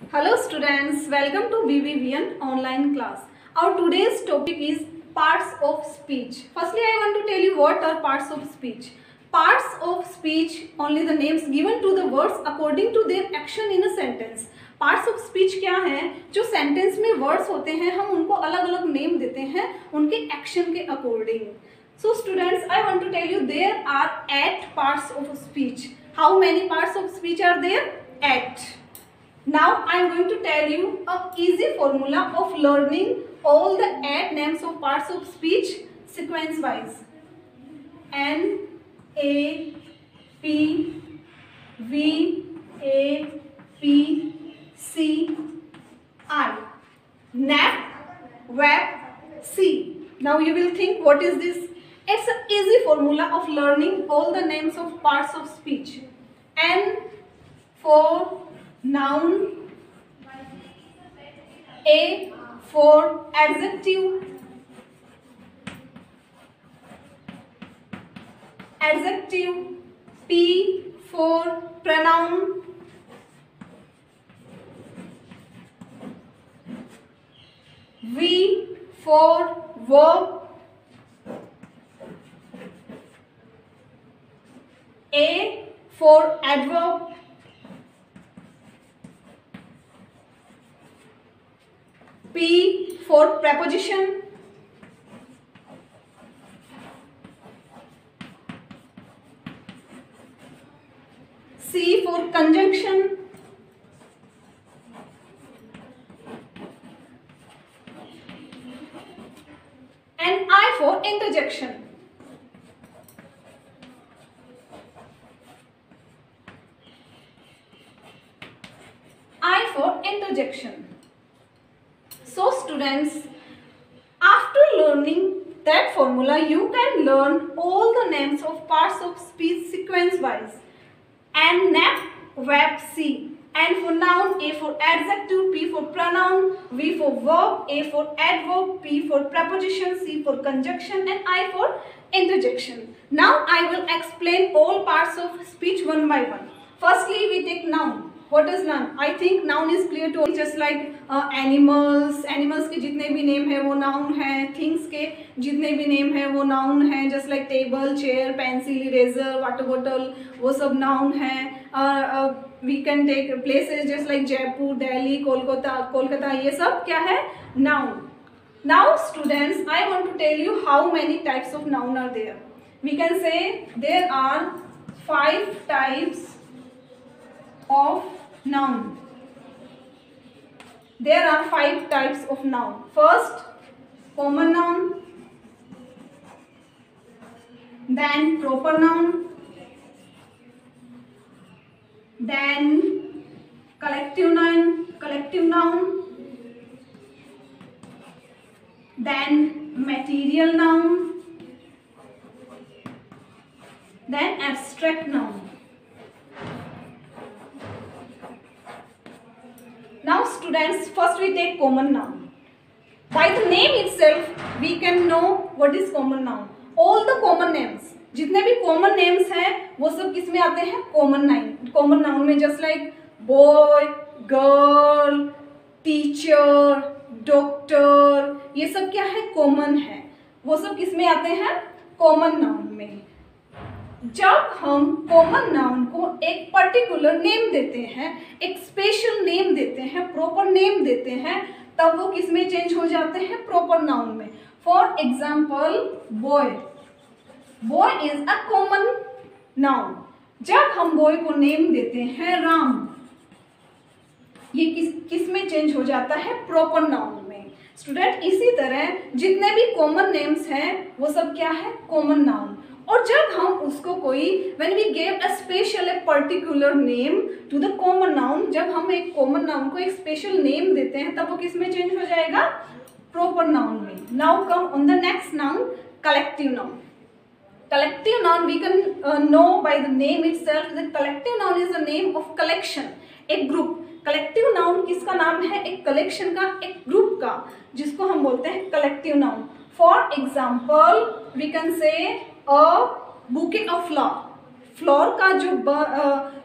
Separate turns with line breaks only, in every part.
Hello students, welcome to BBVN online class. Our today's topic is parts of speech. Firstly, I want to tell you what are parts of speech. Parts of speech, only the names given to the words according to their action in a sentence. Parts of speech क्या है? जो sentence में words होते हैं हम उनको अलग अलग नेम देते हैं उनके एक्शन के according. So students, I want to tell you there are 8 parts of speech. How many parts of speech are there? 8. Now I am going to tell you a easy formula of learning all the 8 names of parts of speech sequence wise. N, A, P, V, A, P, C, I. Nap, VAP, C. Now you will think what is this? It's an easy formula of learning all the names of parts of speech. N for noun, A for adjective, P for pronoun, V for verb, A for adverb, P for preposition, C for conjunction, and I for interjection. I for interjection. So students, after learning that formula, you can learn all the names of parts of speech sequence wise. N, nap, VAP, C. N for noun, A for adjective, P for pronoun, V for verb, A for adverb, P for preposition, C for conjunction, and I for interjection. Now I will explain all parts of speech one by one. Firstly, we take noun. What is noun? I think noun is clear to all. Just like animals के जितने भी name है वो noun है. Things के जितने भी name है वो नाउन है. Just like table, chair, pencil, eraser, water bottle, वो सब नाउन है. We can take places just like Jaipur, Delhi, Kolkata ये सब क्या है? Noun. Now students, I want to tell you how many types of noun are there. We can say there are 5 types of noun. There are 5 types of noun. First, common noun, then proper noun, then collective noun, then material noun, then abstract noun. Now students, first we take common noun. By the name itself, we can know what is common noun. All the common names, जितने भी common names हैं, वो सब किस में आते हैं? Common noun में just like boy, girl, teacher, doctor, ये सब क्या है? Common है. वो सब किस में आते हैं? Common noun में. जब हम कॉमन नाउन को एक पर्टिकुलर नेम देते हैं, एक स्पेशल नेम देते हैं, प्रॉपर नेम देते हैं, तब वो किस में चेंज हो जाते हैं? प्रॉपर नाउन में. For example, boy. Boy is a common noun. जब हम बॉय को नेम देते हैं राम, ये किस में चेंज हो जाता है? प्रॉपर नाउन में. स्टूडेंट, इसी तरह जितने भी कॉमन नेम्स हैं वो सब क्या है? Common noun. और जब हम उसको कोई when we gave a special a particular name to the common noun, जब हम एक common noun को एक special name देते हैं तब वो किस में change हो जाएगा? proper noun में. Now come on the next noun, collective noun. Collective noun we can know by the name itself. The collective noun is the name of collection, एक group. collective noun किसका नाम है? एक collection का, एक group का, जिसको हम बोलते हैं collective noun. For example, we can say a bouquet of flower. Flower का जो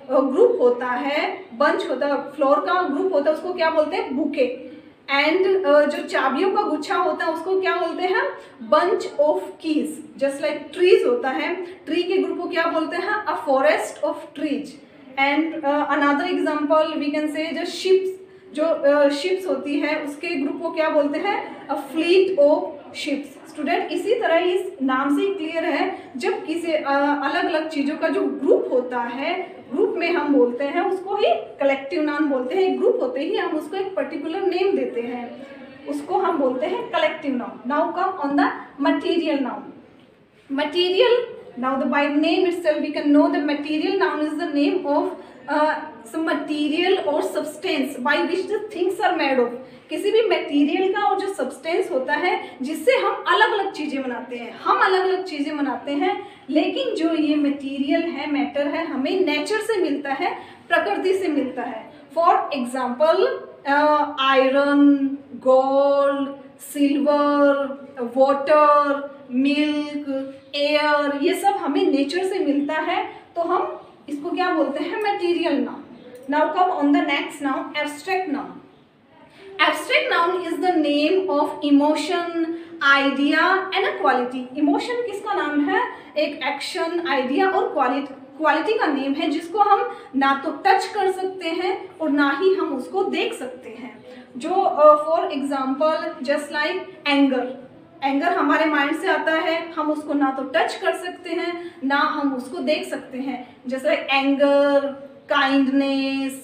ग्रुप होता है, बंच होता है, फ्लोर का ग्रुप होता है, उसको क्या बोलते हैं? बुके। एंड जो चाबियों का गुच्छा होता है उसको क्या बोलते हैं? Bunch of keys. Just like trees होता है, ट्री के ग्रुप को क्या बोलते हैं? A forest of trees. And another example we can say जो शिप्स, जो शिप्स होती है उसके ग्रुप को क्या बोलते हैं? A fleet of ships. Student, इसी तरह इस नाम से ही क्लियर है, जब किसी अलग अलग चीज़ों का जो ग्रुप होता है, ग्रुप में हम बोलते हैं उसको ही कलेक्टिव नाउन बोलते हैं। एक ग्रुप होते ही हम उसको एक पर्टिकुलर नेम देते हैं, उसको हम बोलते हैं collective noun. Now come on the material noun. Material, now the by name itself we can know the material noun is the name of some material or substance by which the things are made of। किसी भी material का और जो substance होता है जिससे हम अलग अलग चीज़ें बनाते हैं, हम अलग अलग चीज़ें बनाते हैं, लेकिन जो ये मटेरियल है, मैटर है, हमें नेचर से मिलता है, प्रकृति से मिलता है। For example iron, gold, silver, water, milk, air, ये सब हमें नेचर से मिलता है, तो हम इसको क्या बोलते हैं? Material noun. Now come on the next noun, abstract noun. Abstract noun is the name of emotion, idea and a quality. Emotion किसका नाम है? एक एक्शन, आइडिया और क्वालिटी का नेम है, जिसको हम ना तो टच कर सकते हैं और ना ही हम उसको देख सकते हैं। जो for example just like anger, anger हमारे माइंड से आता है, हम उसको ना तो टच कर सकते हैं ना हम उसको देख सकते हैं। जैसे एंगर, काइंडनेस,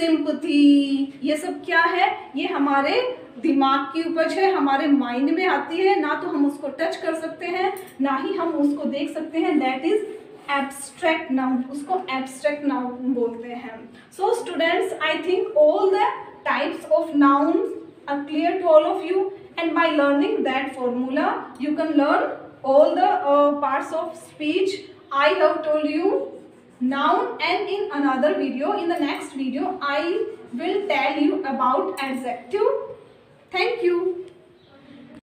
सिंपथी, ये सब क्या है? ये हमारे दिमाग की उपज है, हमारे माइंड में आती है, ना तो हम उसको टच कर सकते हैं ना ही हम उसको देख सकते हैं। दैट इज एब्स्ट्रैक्ट नाउन, उसको एब्स्ट्रैक्ट नाउन बोलते हैं। So students, I think all the types of nouns are clear to all of you, and by learning that formula you can learn all the parts of speech I have told you noun, and in another video, in the next video, I will tell you about adjective. Thank you.